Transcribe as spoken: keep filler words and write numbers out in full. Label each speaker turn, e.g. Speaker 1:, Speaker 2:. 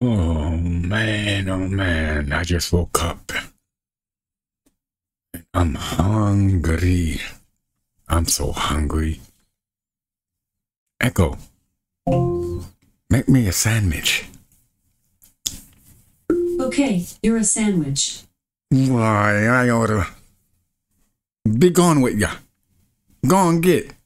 Speaker 1: Oh man, oh man, I just woke up. I'm hungry. I'm so hungry. Echo, make me a sandwich.
Speaker 2: Okay, you're a sandwich.
Speaker 1: Why, I oughta be gone with ya. Go on, get.